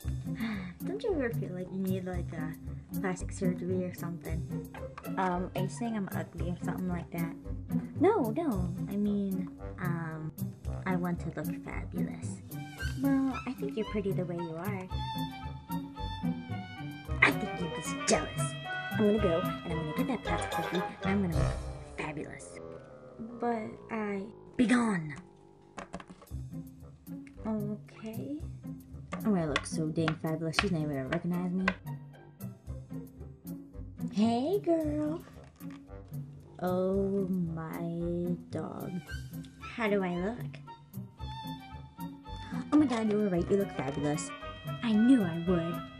Don't you ever feel like you need like a plastic surgery or something? Are you saying I'm ugly or something like that? No, no. I mean, I want to look fabulous. Well, I think you're pretty the way you are. I think you're just jealous. I'm gonna go and I'm gonna get that plastic surgery and I'm gonna look fabulous. But be gone. Okay. I'm gonna look so dang fabulous. She's not even gonna recognize me. Hey, girl. Oh my dog. How do I look? Oh my god, you were right. You look fabulous. I knew I would.